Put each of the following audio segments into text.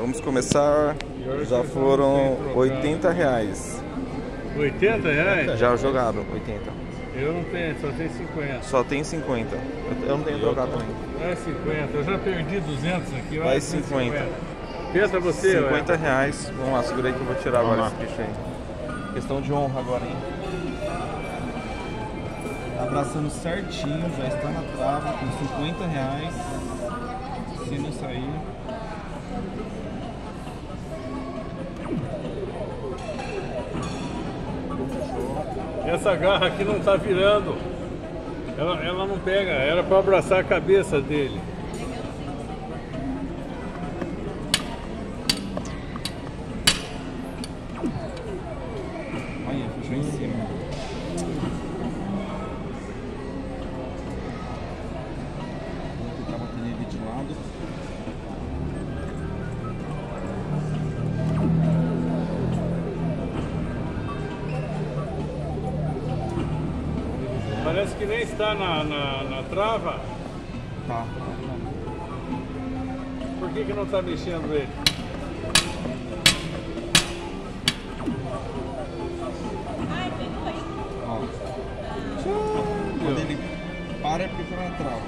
vamos começar. Já foram R$80. 80 reais? Já jogaram 80. Eu não tenho, só tem 50. Só tem 50. Eu não tenho trocado também. Vai 50, eu já perdi 200 aqui. Vai 50. Pensa você, R$50. Vamos lá, segura aí que eu vou tirar agora esse bicho aí. Questão de honra agora, hein? Abraçando certinho, já está na trava com R$50. Se não sair. Essa garra aqui não tá virando. Ela não pega, era para abraçar a cabeça dele. Olha, fechou em cima. Vou tentar bater ele de lado. Parece que nem está na trava. Tá. Por que não está mexendo ele? Ó. Quando ele para é porque tá na trava.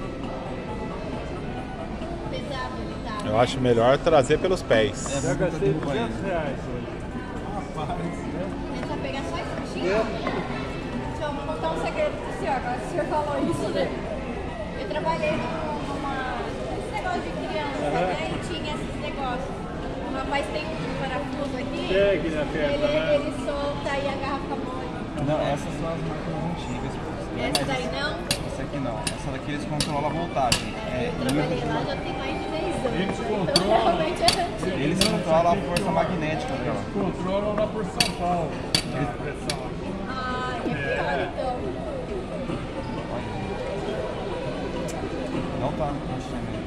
Pesado ele tá. Eu acho melhor trazer pelos pés. Já gastei R$200 hoje. Rapaz. Tenta pegar só esse tiro. Deixa eu contar um segredo pro senhor. Agora que o senhor falou isso, né? Eu trabalhei esse negócio de criança, né? E tinha esses negócios. O rapaz tem um parafuso aqui. Pegue na perna, né? Ele solta e a garra fica mole. Não, essas são as máquinas antigas. Essa daí não? Essa aqui não. Essa daqui eles controlam a voltagem. Eu trabalhei lá já tem mais de 10 anos. Eles Então controlam. realmente é antigo. Eles controlam a força magnética dela. Controlam lá por São Paulo. A pressão. Ah, é pior então. Não tá mexendo aí.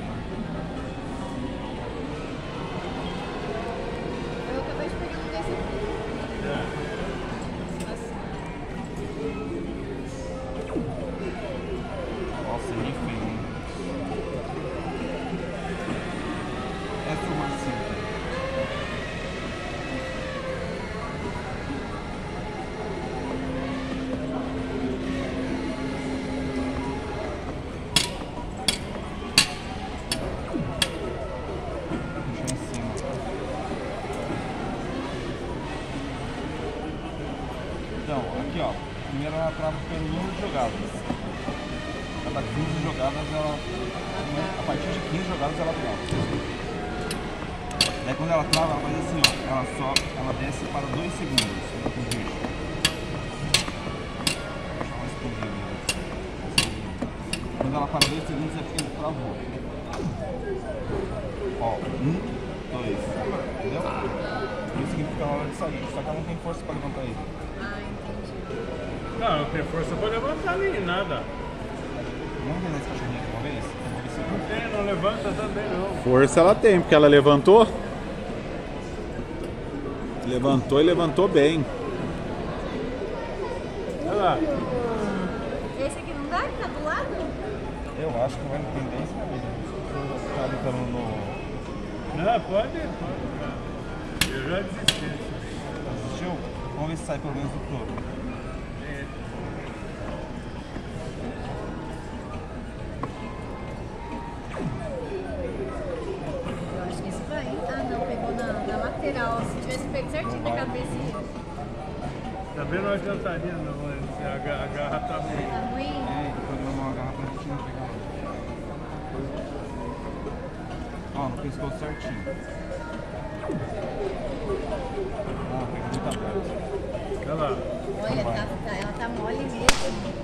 Eu acabei de pegar um desse aqui. Nossa, nem feio, hein? Essa é uma cinta. Puxa em cima. Então, aqui ó. Primeiro ela trava pelo número de jogadas. Cada 15 jogadas ela. A partir de 15 jogadas ela trava. Daí quando ela trava, ela faz assim, ó. Ela desce para 2 segundos. Quando ela para 2 segundos é porque ele travou. Ó, 1, 2. Entendeu? Isso significa a hora de sair. Só que ela não tem força para levantar ele. Ah, entendi. Não, não tem força para levantar nem nada. Vamos ver nesse cachorrinho aqui uma vez? Não tem, não levanta também não. Força ela tem, porque ela levantou. Levantou e levantou bem. Olha lá. Esse aqui não dá? Que tá do lado? Eu acho que vai na tendência, né? Se ficar lutando no. Não, pode. Eu já desisti. Assistiu? Vamos ver se sai pelo menos do touro. Eu acho que esse vai. Ah, não, pegou na lateral. Se tivesse pego certinho na cabeça. Também não adiantaria não, se a garra tá meio. Tá ruim? É, depois vai uma garrafa pra gente não pegar. Ó, no pescoço certinho. Ah, pegou muita perto. Olha lá. Olha, ela tá mole mesmo.